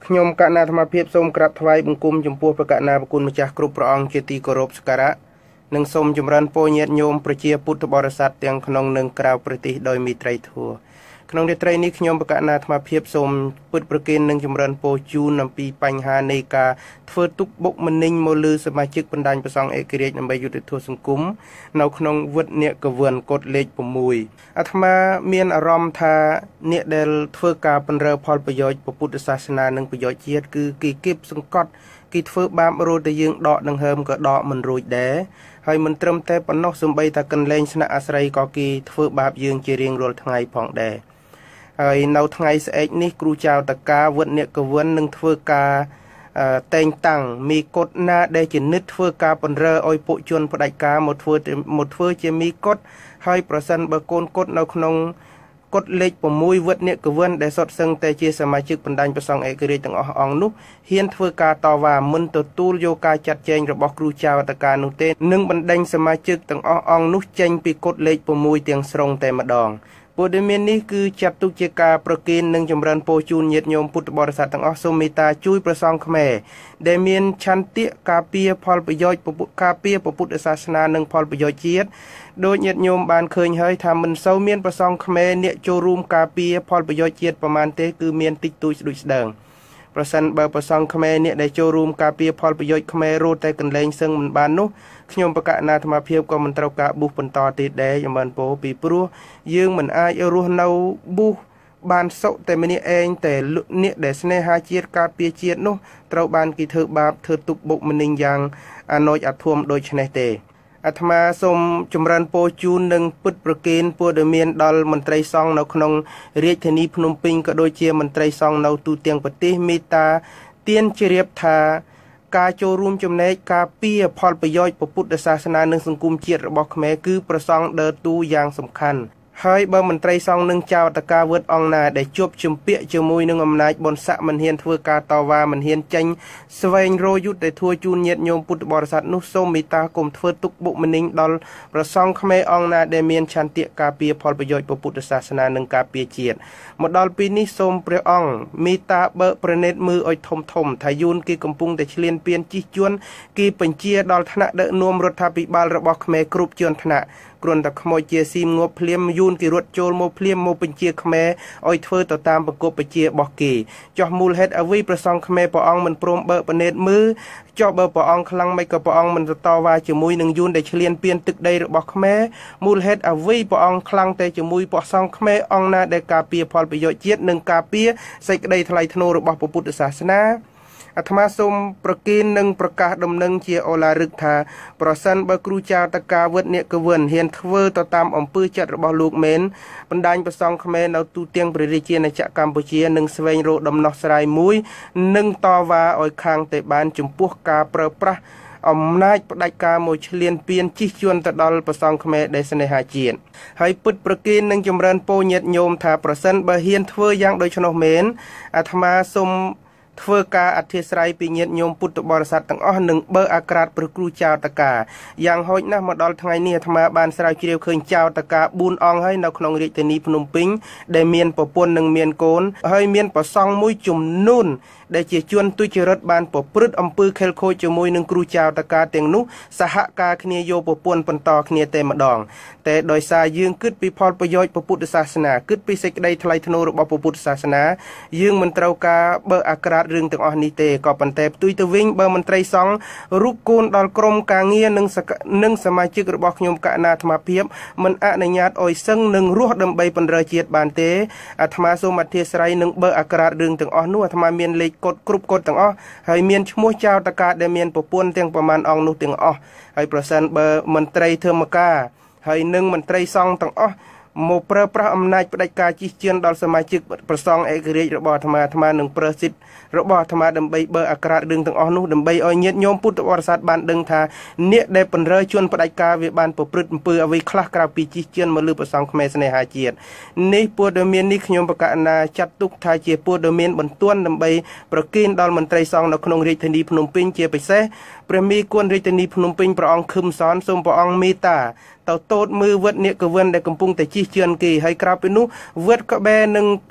ខ្ញុំកណ្ណាធម្មភាពសូមក្រាបថ្វាយបង្គំចំពោះព្រះកណ្ណាប្រគុណម្ចាស់គ្រប់ព្រះអង្គជាទីគោរពសក្ការៈនិងសូមចម្រើនពរញាតិញោមប្រជាពុទ្ធបរិស័ទទាំងក្នុងនិងក្រៅប្រទេសដោយមេត្រីធម៌ក្នុងរាត្រីនេះខ្ញុំប្រកាសណាអាត្មាភាពសូមពុតប្រគេននិងចម្រើនពរជូនអំពីបញ្ហានៃការធ្វើទុកបុកម្នេញមកលើសមាជិកបណ្ដាញប្រសង់ឯករាជ្យដើម្បីយុត្តិធម៌សង្គមនៅក្នុងវត្តអ្នកកវឿនកូដលេខ6អាត្មាមានអារម្មណ៍ថាអ្នកដែលធ្វើការបំរើផលប្រយោជន៍ពុទ្ធសាសនានិងប្រយោជន៍ជាតិគឺគេគៀបសង្កត់គេធ្វើបាបរត់តែយើងដកដង្ហើមក៏ដកមិនរួចដែរហើយមិនត្រឹមតែប៉ុណ្ណោះសូម្បីតែកន្លែងស្នាក់អាស្រ័យក៏គេធ្វើបាបយើងជារៀងរាល់ថ្ងៃផងដែរហើយនៅថ្ងៃស្អែកនេះគ្រូចៅតកាវត្តអ្នកកវឿននឹងធ្វើការតែងតាំងមីកុដណាដែលជានិត្តធ្វើការបំរើឲ្យពួកជនផ្ដាច់ការមកធ្វើជាមីកុដហើយប្រសិនបើកូនកុដនៅក្នុងកុដលេខ6វត្តអ្នកកវឿនដែលសុទ្ធសឹងតែជាសមាជិកបណ្ដាញប្រសង់ឯករាជ្យទាំងអស់អង្គនោះហ៊ានធ្វើការតវ៉ាមិនទទួលយកការចាត់ចែងរបស់គ្រូចៅតកានោះទេនឹងបណ្ដេញសមាជិកទាំងអស់អង្គនោះចេញពីកុដលេខ6ទាំងស្រុងតែម្ដងព័ត៌មាននេះគឺចាត់ទុកជាការប្រគេននិងចម្រើនពរជូនញាតិញោមពុទ្ធបរិស័ទទាំងអស់សូមមេត្តាជួយប្រសង់ខ្មែរដែលមានឆន្ទៈការពារផលប្រយោជន៍ការពារពុទ្ធសាសនានិងផលប្រយោជន៍ជាតិដោយញាតិញោមបានឃើញហើយថាមិនសូវមានប្រសង់ខ្មែរអ្នកចូលរួមការពារផលប្រយោជន៍ជាតិប្រមាណទេគឺមានតិចតួចស្ដួចស្ដើងប្រសិនបើប្រសង់ខ្មែរអ្នកដែលចូលរួមការពារផលប្រយោជន៍ខ្មែររត់តែកន្លែងសឹងមិនបាននោះខ្ញុំប្រកាសអាត្មាភាពក៏មិនត្រូវការប៊ូសបន្តទៀតដែរយ៉ាងបានពោពីព្រោះយើងមិនអាចរស់នៅប៊ូសបានសុខតែម្នាក់ឯងតែអ្នកដែលស្នេហាជាតិការពារជាតិនោះត្រូវបានគេធ្វើបាបធ្វើទុកបុកម្នេញយ៉ាងអនោចអធមដូចនេះទេអាត្មាសូមចម្រើនពរជូននិងពុតប្រគេនព័ត៌មានដល់មន្ត្រីសង្ឃនៅក្នុងរាជធានីភ្នំពេញក៏ដូចជាមន្ត្រីសង្ឃនៅទូទាំងប្រទេសមេត្តាទានជ្រាបថាការចូលរួមចំណែកការពារផលប្រយោជន៍ពុទ្ធសាសនានិងសង្គមជាតិរបស់ខ្មែរគឺប្រសង់ដើរតួយ៉ាងសំខាន់ហើយបើមន្ត្រីសង្ឃនឹងចៅតកាវុឌ្ឍអង្គណាដែលជាប់ជំពាក់ជាមួយនឹងអំណាចបុណ្យស័ក្តិមិនហ៊ានធ្វើការតវ៉ាមិនហ៊ានចេញស្វែងរកយុត្តិធម៌ជូនញាតិញោមពុទ្ធបរិស័ទនោះសូមមេត្តាកុំធ្វើទុកបុកម្នេញដល់ប្រសង់ខ្មែរអង្គណាដែលមានឆន្ទៈការពារផលប្រយោជន៍ពុទ្ធសាសនានិងការពារជាតិមកដល់ពេលនេះសូមព្រះអង្គមេត្តាបើកប្រណិតមើលឲ្យធំថាយួនគេកំពុងតែឈ្លានពានជិះជួនគេបញ្ជាដល់ថ្នាក់ដឹកនាំរដ្ឋាភិបាលរបស់ខ្មែរគ្រប់ជាន់ថ្នាក់គ្រាន់តែខ្មោចជាស៊ីមងាប់ភ្លាមយួនគេរត់ចូលមកភ្លាមមកបញ្ជាខ្មែរឲ្យធ្វើទៅតាមប្រកបបញ្ជារបស់គេចោះមូលហេតុអ្វីប្រសង់ខ្មែរព្រះអង្គមិនព្រមបើកប្រណិតមើលចុះបើព្រះអង្គខ្លាំងមិនក៏ព្រះអង្គមិនតវ៉ាជាមួយនឹងយួនដែលឈ្លានពានទឹកដីរបស់ខ្មែរមូលហេតុអ្វីព្រះអង្គខ្លាំងតែជាមួយព្រះសង្ឃខ្មែរអង្គណាដែលការពារផលប្រយោជន៍ជាតិនិងការពារសេចក្តីថ្លៃថ្នូររបស់ពុទ្ធសាសនាអាត្មាសូមប្រគេននិងប្រកាសដំណឹងជាអូឡារឹកថាប្រសិនបើគ្រូចៅតកាវុឌ្ឍអ្នកកវឿនហ៊ានធ្វើទៅតាមអំពើចិត្តរបស់លោកមែនបណ្ដាញប្រសង់ខ្មែរនៅទូទាំងព្រះរាជាណាចក្រកម្ពុជានឹងស្វែងរកដំណោះស្រាយមួយនិងតវ៉ាឲ្យខាងតែបានចំពោះការប្រើប្រាស់អំណាចផ្ដាច់ការមកឈ្លានពានជិះជួនទៅដល់ប្រសង់ខ្មែរដែលស្នេហាជាតិហើយពុតប្រគេននឹងចម្រើនពរញាតិញោមថាប្រសិនបើហ៊ានធ្វើយ៉ាងដូច្នោះមែនអាត្មាសូមធ្វើការអធិស្ឋានពីញាតិញោមពុទ្ធបរិស័ទទាំងអស់នឹងបើអាក្រាតព្រះគ្រូចៅតកាយ៉ាងហោចណាស់មកដល់ថ្ងៃនេះអាត្មាបានស្រាវជ្រាវឃើញចៅតកា4អង្គហើយនៅក្នុងរាជធានីភ្នំពេញដែលមានប្រពន្ធនិងមានកូនហើយមានប្រសង់មួយចំនួនដែលជាជនទុច្ចរិតបានប្រព្រឹត្តអំពើខិលខូចជាមួយនឹងគ្រូចៅតកាទាំងនោះសហការគ្នាយកប្រពន្ធបន្តគ្នាតែម្ដងតែដោយសារយើងគិតពីផលប្រយោជន៍ពុទ្ធសាសនាគិតពីសេចក្តីថ្លៃថ្នូររបស់ពុទ្ធសាសនាយើងមិនត្រូវការបើអាក្រាតរឿងទាំងអស់នេះទេក៏ប៉ុន្តែផ្ទុយទៅវិញបើមន្ត្រីសង្ឃរូបគូនដល់ក្រុមការងារនិងសមាជិករបស់ខ្ញុំកណ្ណាអាត្មាភាពមិនអនុញ្ញាតឲ្យសឹងនឹងរស់ដើម្បីបណ្រើជាតិបានទេអាត្មាសូមអធិស្ឋាននឹងបើអាក្រាតរឿងទាំងអស់នោះអាត្មាមានលេខកុដគ្រប់កុដទាំងអស់ហើយមានឈ្មោះចៅតកាដែលមានប្រពន្ធទាំងប្រមាណអង្គនោះទាំងអស់ហើយប្រសិនបើមន្ត្រីធម្មការហើយនិងមន្ត្រីសង្ឃទាំងអស់មកប្រើប្រាស់អំណាចផ្ដាច់ការជិះជាន់ដល់សមាជិកប្រសង់ឯករាជ្យរបស់អាត្មានឹងប្រើសិទ្ធិរបស់អាត្មាដើម្បីបើអាក្រាតរឿងទាំងអស់នោះដើម្បីឲ្យញាតិញោមពុទ្ធបរិស័ទបានដឹងថាអ្នកដែលបណ្រើជនផ្ដាច់ការវាបានប្រព្រឹត្តអំពើអ្វីខ្លះក្រៅពីជិះជាន់មកលើប្រសង់ខ្មែរស្នេហាជាតិនេះព័ត៌មាននេះខ្ញុំប្រកាសណាចាត់ទុកថាជាព័ត៌មានបន្ទាន់ដើម្បីប្រគេនដល់មន្ត្រីសង្ឃនៅក្នុងរាជធានីភ្នំពេញជាពិសេសព្រះមេគុណរាជធានីភ្នំពេញព្រះអង្គខឹមសនសូមព្រះអង្គមេត្តាទៅតូតមើលវត្តអ្នកកវឿនដែលកំពុងតែជិះជាន់គេហើយក្រៅពីនោះវត្តក្បែរនឹង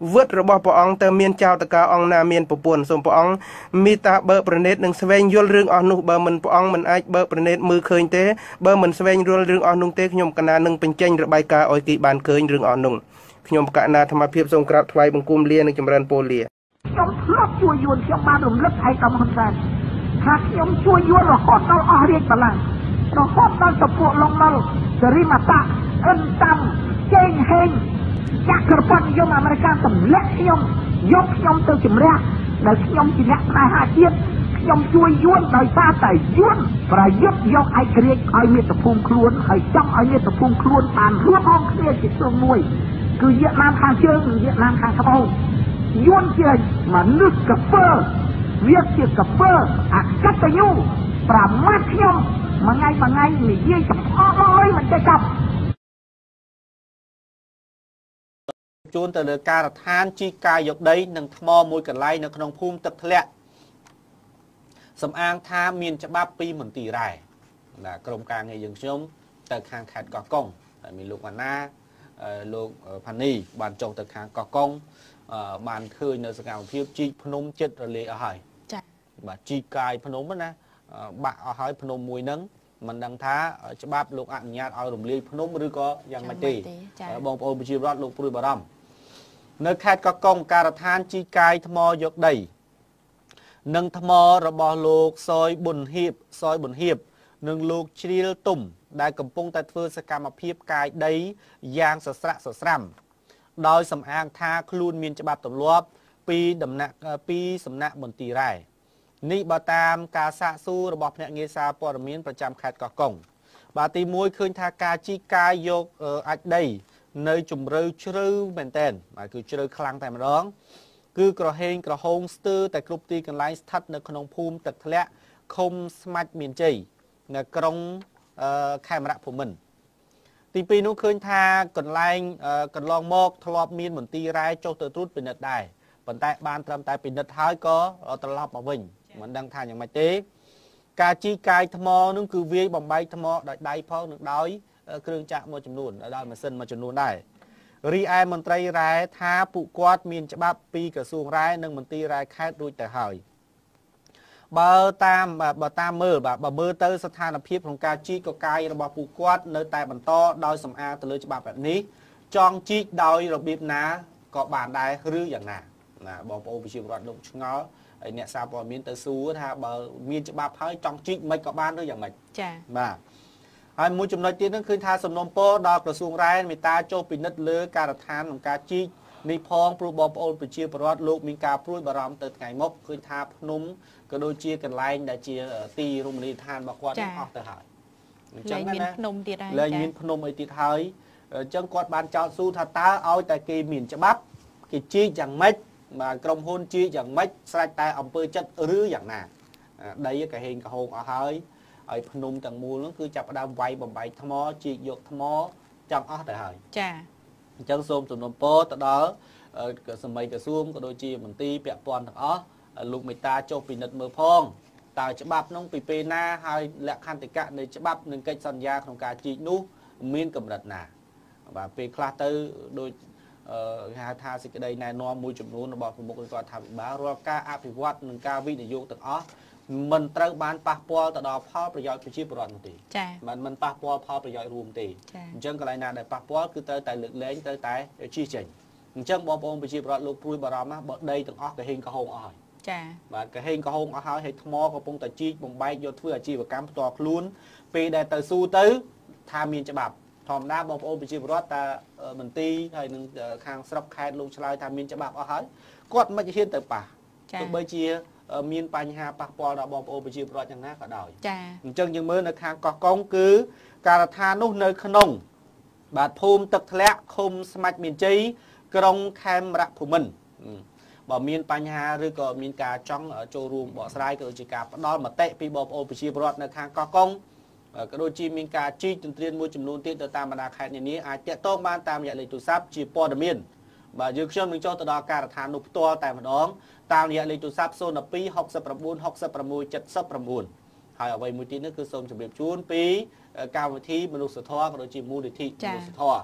វត្តរបស់ព្រះអង្គតើមានចៅតកាអង្គណាមានប្រពន្ធសូមព្រះអង្គមេត្តាបើកប្រណិតនិងស្វែងយល់រឿងអស់នោះបើមិនព្រះអង្គមិនអាចបើកប្រណិតមើលឃើញទេបើមិនស្វែងយល់រឿងអស់នោះទេខ្ញុំកណានឹងបញ្ចេញរបាយការណ៍ឲ្យគេបានឃើញរឿងអស់នោះខ្ញុំកណាធម្មភាពសូមក្រាបថ្វាយបង្គំលានិងចម្រើនពរលាខ្ញុំធ្លាប់ជួយយួនខ្ញុំបានរំលឹកឯកឧត្តមហ៊ុនសែនថាខ្ញុំជួយយួនរហូតដល់អស់រាជបល្ល័ង្ករហូតដល់តពួកឡុងម៉ុលសេរីម៉ាតាអិនតាំជេងហេងចក្រពត្តិនិយមអាមេរិកទម្លាក់ខ្ញុំយកខ្ញុំទៅជំរះដែលខ្ញុំជាអ្នកផ្នែកហាជាតិខ្ញុំជួយយួនដោយសារតែយួនប្រយុទ្ធយកឯករាជ្យឲ្យមាតុភូមិខ្លួនហើយចង់ឲ្យមាតុភូមិខ្លួនបានរួបរងគ្នាជាទ្រង់មួយគឺវៀតណាមខាងជើងនិងវៀតណាមខាងត្បូងយួនជាមនុស្សកពើវាជាកពើអកតញ្ញូប្រមាថខ្ញុំមួយថ្ងៃនិយាយចំអកអើយមិនចេះចាប់ជួនទៅលើការដ្ឋានជីកាយយកដីនិងថ្មមួយកន្លែងនៅក្នុងភូមិទឹកធ្លាក់សំអាងថាមានច្បាប់ពីមន្ទីររ៉ែណាក្រុមការងារយើងខ្ញុំទៅខាងខេត្តកោះកុងហើយមានលោកវណ្ណាលោកផានីបានចុះទៅខាងកោះកុងបានឃើញនៅសកម្មភាពជីកភ្នំចិត្តរលាយអស់ហើយចា៎បាទជីកកាយភ្នំណាបាក់អស់ហើយភ្នំមួយហ្នឹងមិនដឹងថាច្បាប់លោកអនុញ្ញាតឲ្យរំលាយភ្នំឬក៏យ៉ាងម៉េចទេបងប្អូនប្រជាពលរដ្ឋលោកព្រួយបារម្ភនៅខេត្តកោះកុងការដ្ឋានជីកាយថ្មយកដីនិងថ្មរបស់លោកសយប៊ុនហៀបនិងលោកជ្រៀលទុំដែលកំពុងតែធ្វើសកម្មភាពកាយដីយ៉ាងសស្រាក់សស្រាំដោយសំអាងថាខ្លួនមានច្បាប់ទម្លាប់ពីសំណាក់មន្ទីររ៉ែនេះបើតាមការសាកសួររបស់ភ្នាក់ងារសារព័ត៌មានប្រចាំខេត្តកោះកុងបាទទី1ឃើញថាការជីកាយយកអាចដីនៅជម្រៅជ្រៅមែនតែនបាទគឺជ្រៅខ្លាំងតែម្ដងគឺក្រហេងក្រហងស្ទើរតែគ្រប់ទីកន្លែងស្ថិតនៅក្នុងភូមិទឹកធ្លាក់ឃុំស្មាច់មានជ័យនៅក្រុងខេមរៈភូមិន្ទទី2នោះឃើញថាកន្លែងកន្លងមកធ្លាប់មានមន្ទីររ៉ែចុះទៅត្រួតពិនិត្យដែរប៉ុន្តែបានត្រឹមតែពិនិត្យហើយក៏ត្រឡប់មកវិញមិនដឹងថាយ៉ាងម៉េចទេការជីកាយថ្មនោះគឺវាយបំបែកថ្មដោយដៃផងនិងដោយគ្រឿងចាក់មួយចំនួនដោយម៉ាស៊ីនមួយចំនួនដែររីឯមន្ត្រីរ៉ែថាពួកគាត់មានច្បាប់ពីក្រសួងរ៉ែនិងមន្ទីររ៉ែខេត្តរួចទៅហើយបើតាមមើលបើមើលទៅស្ថានភាពក្នុងការជីកកកាយរបស់ពួកគាត់នៅតែបន្តដោយសំអាងទៅលើច្បាប់បែបនេះចង់ជីកដោយរបៀបណាក៏បានដែរឬយ៉ាងណាបងប្អូនប្រជាពលរដ្ឋលោកឆ្ងល់ហើយអ្នកសារព័ត៌មានទៅសួរថាបើមានច្បាប់ហើយចង់ជីកមិនក៏បានឬយ៉ាងម៉េចចា៎បាទហើយមួយចំណុចទៀតនោះគឺថាសំណុំពរដល់ក្រសួងរ៉ែមេត្តាចុះពិនិត្យលើការដ្ឋានក្នុងការជីកនេះផងព្រោះបងប្អូនប្រជាពលរដ្ឋលោកមានការព្រួយបារម្ភទៅថ្ងៃមុខឃើញថាភ្នំក៏ដូចជាកន្លែងដែលជាទីរមណីយដ្ឋានរបស់គាត់អស់ទៅហើយអញ្ចឹងណាមានភ្នំទៀតហើយលែងមានភ្នំអីទៀតហើយអញ្ចឹងគាត់បានចោទសួរថាតើឲ្យតែគេមានច្បាប់គេជីកយ៉ាងម៉េចបាទក្រុមហ៊ុនជីកយ៉ាងម៉េចស្រេចតែអំពើចិត្តឬយ៉ាងណាដីក៏ហេងក៏ហោងអស់ហើយភ្នំទាំងមូលនោះគឺចាប់ផ្ដើមវាយបំបែកថ្មជីកយកថ្មចង់អស់ទៅហើយចាអញ្ចឹងសូមសំណូមពរទៅដល់សម័យក្រសួងក៏ដូចជាមន្ទីរពាក់ព័ន្ធទាំងអស់លោកមេត្តាចុះពិនិត្យមើលផងតើច្បាប់នោះពីពេលណាហើយលក្ខន្តិកៈនៃច្បាប់និងកិច្ចសន្យាក្នុងការជីកនោះមានកម្រិតណាបាទពេលខ្លះទៅដូចគេហៅថាសេចក្តីណែនាំមួយចំនួនរបស់ប្រមុខរដ្ឋាភិបាលរាល់ការអភិវឌ្ឍនិងការវិនិយោគទាំងអស់មិនត្រូវបានប៉ះពាល់ទៅដល់ផលប្រយោជន៍ប្រជាពលរដ្ឋនោះទេចា៎មិនប៉ះពាល់ផលប្រយោជន៍រួមទេអញ្ចឹងកន្លែងណាដែលប៉ះពាល់គឺត្រូវតែលើកលែងត្រូវតែជិះចេញអញ្ចឹងបងប្អូនប្រជាពលរដ្ឋលោកព្រួយបារម្ភណាបើដីទាំងអស់ក៏ហេងក៏ហោងអស់ហើយចា៎បាទក៏ហេងក៏ហោងអស់ហើយថ្មកំពុងតែជីកបំបែកយកធ្វើអាជីវកម្មផ្ទាល់ខ្លួនពេលដែលទៅស៊ូទៅថាមានច្បាប់ធម្មតាបងប្អូនប្រជាពលរដ្ឋតែមន្ទីរហើយនឹងខាងស្រុកខេត្តលោកឆ្លើយថាមានច្បាប់អស់ហើយគាត់មិនហ៊ានទៅប៉ះទោះបីជាមានបញ្ហាប៉ះពាល់ដល់បងប្អូនប្រជាពលរដ្ឋយ៉ាងណាក៏ដោយចា៎អញ្ចឹងយើងមើលនៅខាងកោះកុងគឺការដ្ឋាននោះនៅក្នុងបាទភូមិទឹកធ្លាក់ឃុំស្មាច់មានជ័យក្រុងខេមរៈភូមិន្ទបើមានបញ្ហាឬក៏មានការចង់ចូលរួមបកស្រាយក៏ដូចជាការផ្ដល់មតិពីបងប្អូនប្រជាពលរដ្ឋនៅខាងកោះកុងក៏ដូចជាមានការជីកទន្ទ្រានមួយចំនួនទៀតទៅតាមបណ្ដាខេត្តនានាអាចតាក់ទងបានតាមរយៈលេខទូរស័ព្ទជាព័ត៌មានបាទយើងខ្ញុំនឹងចុះទៅដល់ការដ្ឋាននោះផ្ទាល់តែម្ដងតាមរយៈលេខទូរស័ព្ទ012 69 66 79ហើយអ្វីមួយទៀតនោះគឺសូមជម្រាបជូនពីកម្មវិធីមនុស្សធម៌ក៏ដូចជាមូលនិធិមនុស្សធម៌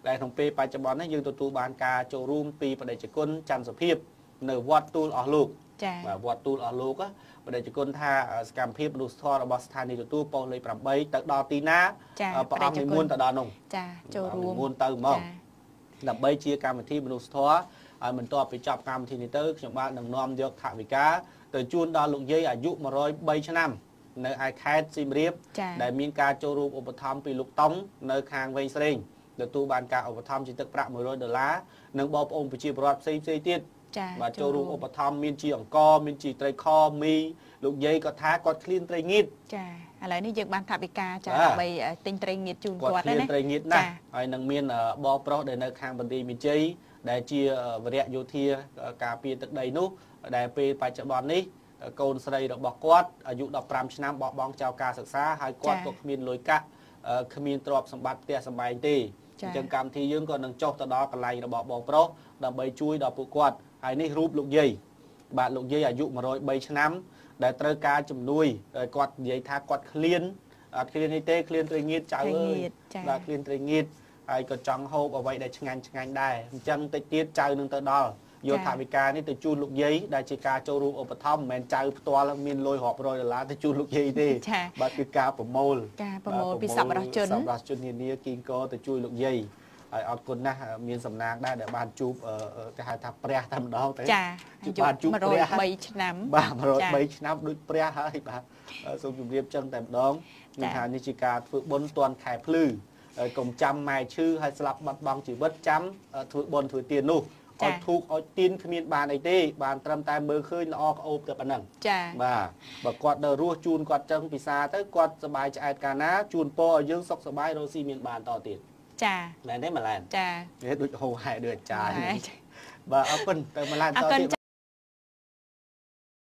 ដែលក្នុងពេលបច្ចុប្បន្ននេះយើងទទួលបានការចូលរួមពីបដិជគុណច័ន្ទសុភាពនៅវត្តទូលអស់លោកចា៎បាទវត្តទូលអស់លោកបដិជគុណថាសកម្មភាពមនុស្សធម៌របស់ស្ថានីយទទួលប៉ុស្តិ៍លេខ8ទៅដល់ទីណាព្រះអង្គនិមន្តទៅដល់នោះចា៎ចូលរួមនិមន្តទៅហ្មងដើម្បីជាកម្មវិធីមនុស្សធម៌ឲ្យបន្ទាប់ពីចប់កម្មវិធីនេះទៅខ្ញុំបាននឹងនាំយកថវិកាទៅជូនដល់លោកយាយអាយុ103ឆ្នាំនៅឯខេត្តសៀមរាបដែលមានការចូលរួមឧបត្ថម្ភពីលោកតុងនៅខាងវែងស្រេងទទួលបានការឧបត្ថម្ភជាទឹកប្រាក់$100និងបងប្អូនប្រជាពលរដ្ឋផ្សេងទៀតបាទចូលរួមឧបត្ថម្ភមានជាអង្គមានជាត្រីខមីលោកយាយគាត់ថាគាត់ឃ្លានត្រីងៀតចាឥឡូវនេះយើងបានថវិកាចាដើម្បីទិញត្រីងៀតជូនគាត់ដែរណាត្រីងៀតណាហើយនឹងមានបងប្រុសដែលនៅខាងបន្ទាយមានជ័យដែលជាវរៈយោធាការពារទឹកដីនោះដែលពេលបច្ចុប្បន្ននេះកូនស្រីរបស់គាត់អាយុ15ឆ្នាំបោះបង់ចោលការសិក្សាហើយគាត់ក៏គ្មានលុយកាក់គ្មានទ្រព្យសម្បត្តិផ្ទះសម្បែងទេអញ្ចឹងកម្មវិធីយើងក៏នឹងចុះទៅដល់កន្លែងរបស់បងប្រុសដើម្បីជួយដល់ពួកគាត់ហើយនេះរូបលោកយាយបាទលោកយាយអាយុ103ឆ្នាំដែលត្រូវការជំនួយគាត់និយាយថាគាត់ឃ្លានអត់ឃ្លានទេឃ្លានត្រីងៀតចៅអើយបាទឃ្លានត្រីងៀតហើយក៏ចង់ហូបអ្វីដែលឆ្ងាញ់ដែរអញ្ចឹងតិចទៀតចៅនឹងទៅដល់យកថវិកានេះទៅជូនលោកយាយដែលជាការចូលរួមឧបត្ថម្ភមិនមែនចៅផ្ទាល់មានលុយរាប់រយ$ទៅជូនលោកយាយទេបាទគឺការប្រមូលពីសប្បុរសជននានាគីងកទៅជួយលោកយាយហើយអរគុណណាស់មានសំណាងដែរដែលបានជួបគេហៅថាព្រះតែម្ដងទៅបានជួបព្រះ103ឆ្នាំបាទ103ឆ្នាំដូចព្រះហើយបាទសូមជម្រាបចឹងតែម្ដងមានថានេះជាការធ្វើបុណ្យទាន់ខែភ្លឺកុំចាំម៉ែឈឺហើយស្លាប់បាត់បង់ជីវិតចាំធ្វើបុណ្យធ្វើទាននោះឲ្យធូកឲ្យទៀនគ្មានបានអីទេបានត្រឹមតែមើលឃើញល្អក្អូបតែប៉ុណ្ណឹងចាបាទបើគាត់នៅរស់ជូនគាត់ចឹងពិសាទៅគាត់សบายឆ្អែតកាលណាជូនពរឲ្យយើងសុខសบายរស់ស៊ីមានបានតទៀតចាមែនទេម៉ែឡែនចាវាដូចហោហែដូចអាចារ្យបាទអរគុណទៅម៉ែឡែនតទៀត